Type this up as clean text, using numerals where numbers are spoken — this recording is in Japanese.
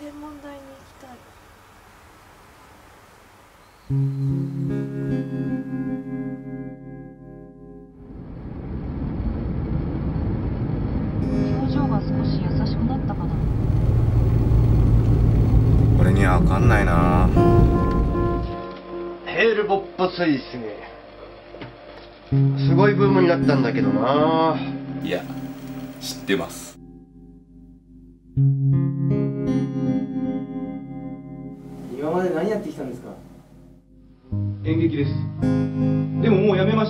天文台に行きたい。 表情が少し優しくなったかな。 俺には分かんないな。 ヘールボップ彗星すごいブームになったんだけどな。 いや、知ってます。 今まで何やってきたんですか？ 演劇です。でももうやめました。